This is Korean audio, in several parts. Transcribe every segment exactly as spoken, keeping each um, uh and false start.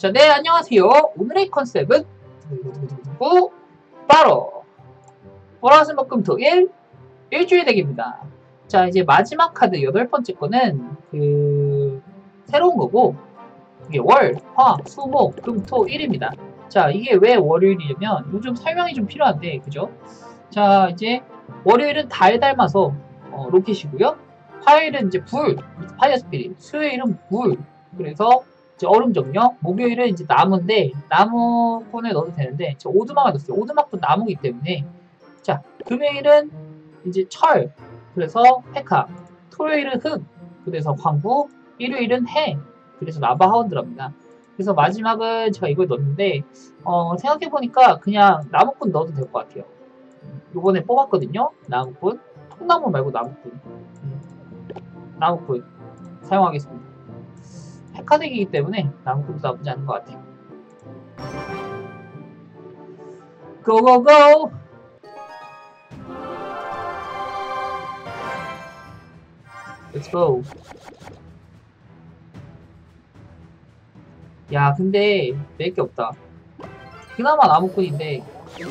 자, 네, 안녕하세요. 오늘의 컨셉은 바로 월화수목금토일 일주일 덱입니다. 자, 이제 마지막 카드 여덟 번째 거는 그 새로운 거고, 이게 월, 화, 수, 목, 금, 토, 일입니다. 자, 이게 왜 월요일이냐면 요즘 설명이 좀 필요한데, 그죠? 자, 이제 월요일은 달 닮아서 어, 로켓이고요. 화요일은 이제 불, 파이어 스피릿. 수요일은 물, 그래서 이제 얼음 정령. 목요일은 이제 나무인데 나무꾼을 넣어도 되는데 저 오두막을 넣었어요. 오두막도 나무기 때문에. 자, 금요일은 이제 철, 그래서 페카. 토요일은 흙, 그래서 광부. 일요일은 해, 그래서 라바 하운드랍니다. 그래서 마지막은 제가 이걸 넣었는데 어, 생각해보니까 그냥 나무꾼 넣어도 될 것 같아요. 요번에 뽑았거든요. 나무꾼. 통나무 말고 나무꾼. 음, 나무꾼 사용하겠습니다. 페카덱이기 때문에 나무꾼도 나쁘지 않은 것 같아요. 고고고! Let's go. 야, 근데 낼 게 없다. 그나마 나무꾼인데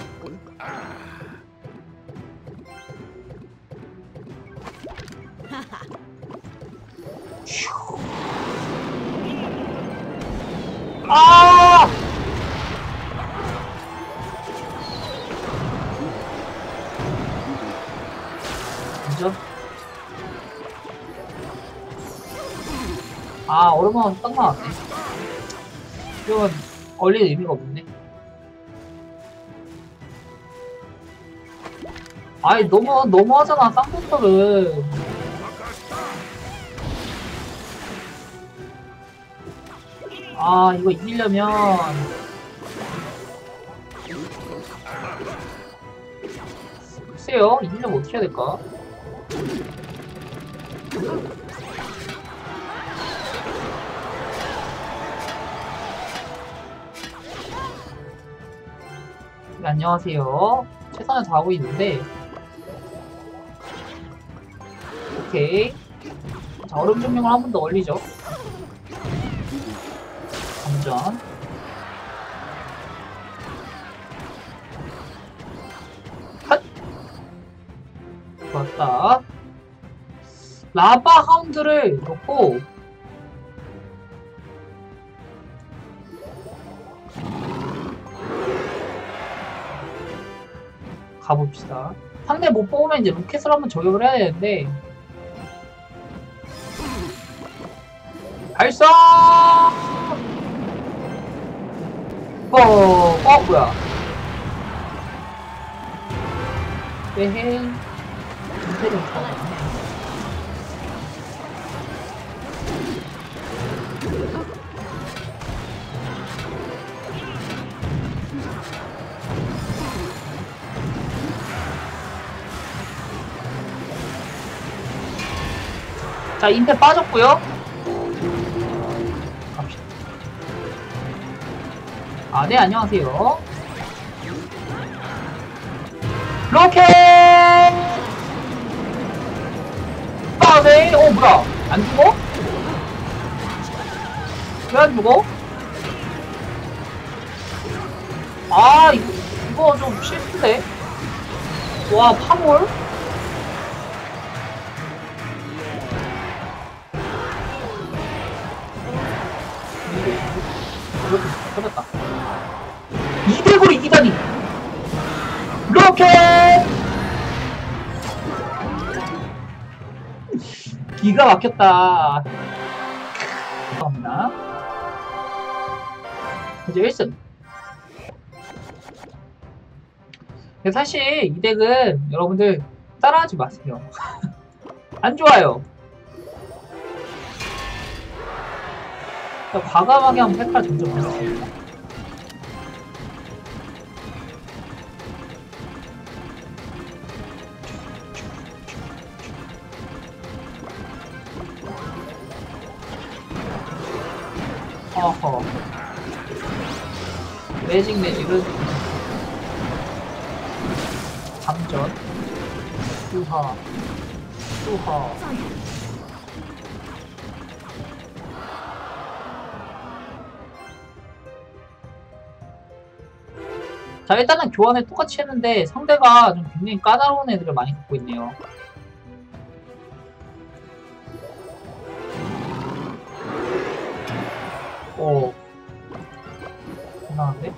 아! 그죠? 아, 얼음은 딱 나왔네. 이건 얼릴 의미가 없네. 아이, 너무, 너무 하잖아, 쌍꺼풀은. 아, 이거 이기려면. 글쎄요, 이기려면 어떻게 해야 될까? 네, 안녕하세요. 최선을 다하고 있는데. 오케이. 자, 얼음 증명을 한 번 더 올리죠. 감전. 핫! 좋았다. 라바 하운드를 넣고 가봅시다. 상대 못 뽑으면 이제 로켓을 한번 저격을 해야 되는데 발사! 어, 어, 뭐야. 에헤이. 인테리어 좋아하네. 자, 인테 빠졌고요. 갑시다. 아, 네, 안녕하세요. 로켓! 빠네! 어, 뭐야? 안 죽어? 왜 안 죽어? 아, 이거, 이거 좀 실수인데? 와, 파몰? 이렇게 터졌다. 이백으로 이기다니! 로켓! 기가 막혔다. 감사합니다. 이제 일 승. 사실 이 덱은 여러분들 따라하지 마세요. 안 좋아요. 과감하게 한번 페카 점점 보겠습니다. 어허. 매직 매직은 감전 수하 수하 자, 일단은 교환을 똑같이 했는데 상대가 좀 굉장히 까다로운 애들을 많이 갖고 있네요. 오, 이상한데?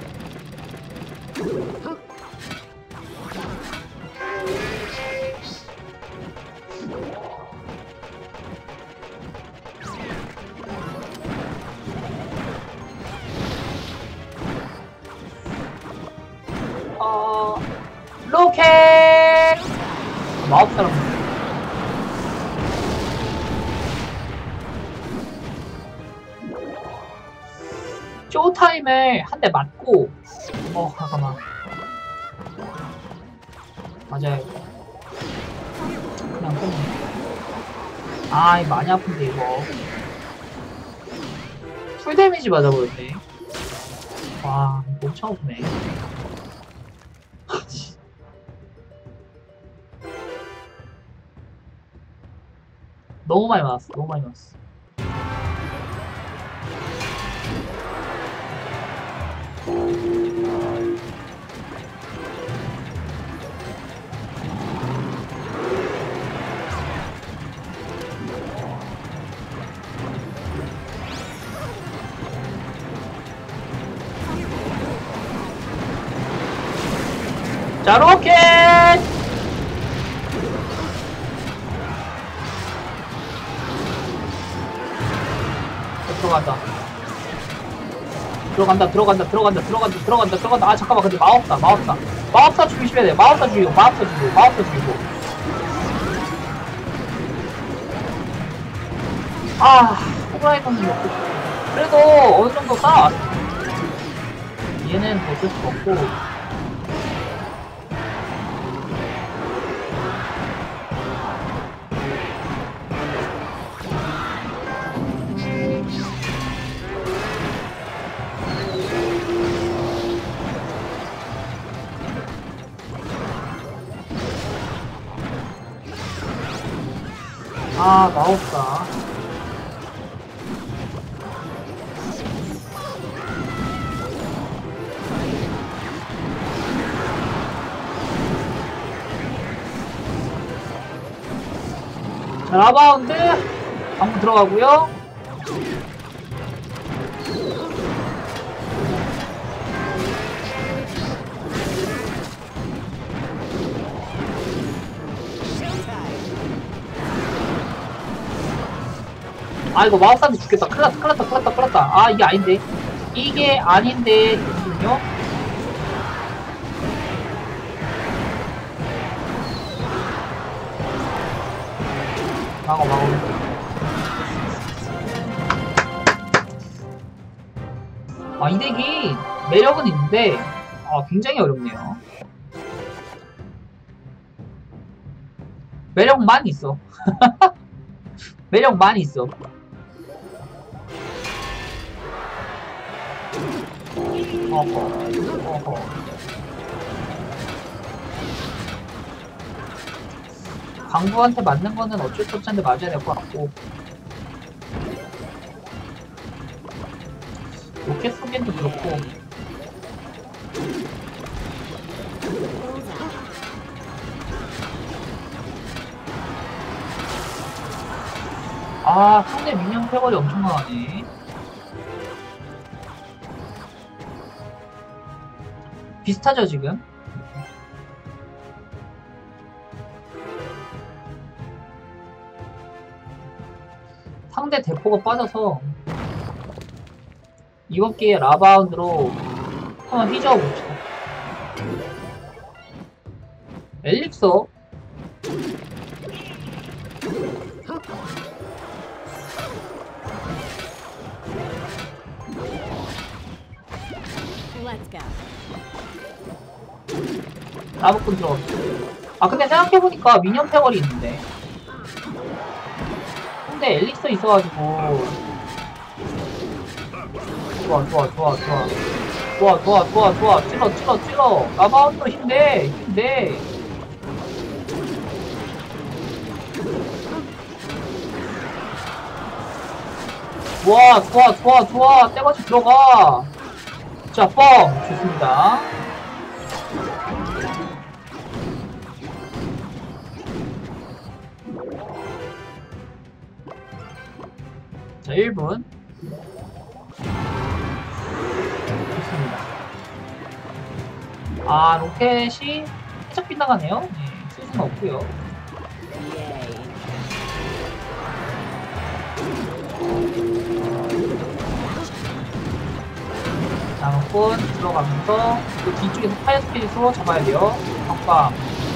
어, 로켓! 마법사람. 쇼타임을 한 대 맞고, 어, 잠깐만. 맞아요. 그냥 끊네. 아, 이거 많이 아픈데, 이거. 풀 데미지 맞아버렸네. 와, 엄청 아프네. 너무 많이 맞았어, 너무 많이 맞았어. 자, 로켓! 들어간다. 들어간다, 들어간다, 들어간다, 들어간다, 들어간다, 들어간다. 아, 잠깐만, 근데 마법사, 마법사. 마법사 죽이셔야 돼. 마법사 죽이고, 마법사 죽이고, 마법사 죽이고. 아, 호브라이너는 먹고 싶어. 그래도 어느 정도 쌓아왔어. 얘는 어쩔 수 없고. 아, 마법사. 자, 라바운드. 방금 들어가고요. 아, 이거 마법사한테 죽겠다. 큰일났다, 큰일났다, 큰일났다, 큰일났다. 아, 이게 아닌데. 이게 아닌데. 잠시만요. 막어, 막어. 아, 이 덱이 매력은 있는데, 아, 굉장히 어렵네요. 매력 많이 있어. 매력 많이 있어. 어허, 어허. 광부한테 맞는 거는 어쩔 수 없는데 맞아야 될 것 같고. 로켓 쏘기도 그렇고. 아, 상대 미니언 패거리 엄청 강하네. 비슷하죠, 지금? 상대 대포가 빠져서 이번 기회에 라바운드로 한번 휘저어 봅시다. 엘릭서? 라브꾼 들어갔어. 아, 근데 생각해보니까 미니언 패거리 있는데. 근데 엘릭서 있어가지고. 좋아, 좋아, 좋아, 좋아. 좋아, 좋아, 좋아, 좋아. 찔러, 찔러, 찔러. 라바운드 힘내, 힘내. 좋아, 좋아, 좋아, 좋아. 때마치 들어가. 자, 뻥. 좋습니다. 자, 일 분. 좋습니다. 아, 로켓이 살짝 빗나가네요. 네, 쓸 수는 없고요. 나무꾼 들어가면서 그 뒤쪽에서 파이어 스피릿으로 잡아야 돼요. 빵빵.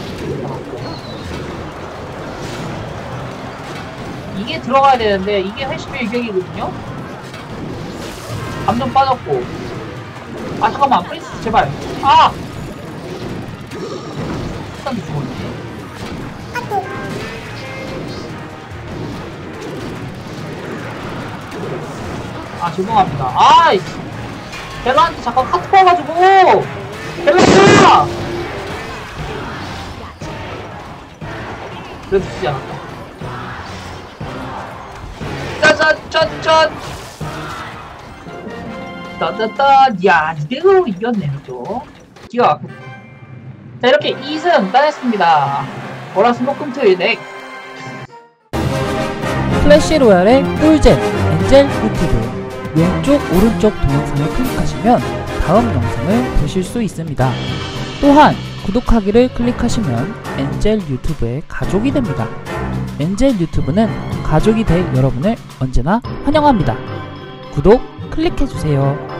이게 들어가야 되는데 이게 훨씬 일격이거든요. 감정 빠졌고. 아 잠깐만 프린스 제발. 아! 일단 죽었네. 아 죄송합니다. 아이 벨라한테 잠깐 카트 꺼가지고 벨라야! 그래도 죽지 않았다. 짜자짜짠! 따따따. 야 이대로 이겼네 또. 기가 막혀. 자 이렇게 이 승 따냈습니다. 월화수목금토일 덱. 클래시 로얄의 꿀잼 엔젤 유튜브 왼쪽 오른쪽 동영상을 클릭하시면 다음 영상을 보실 수 있습니다. 또한 구독하기를 클릭하시면 엔젤 유튜브의 가족이 됩니다. 엔젤 유튜브는 가족이 될 여러분을 언제나 환영합니다. 구독 클릭해주세요.